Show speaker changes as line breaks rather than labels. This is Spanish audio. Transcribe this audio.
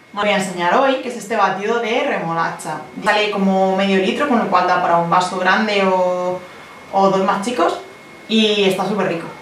Voy a enseñar hoy que es este batido de remolacha. Sale como medio litro, con lo cual da para un vaso grande o dos más chicos y está súper rico.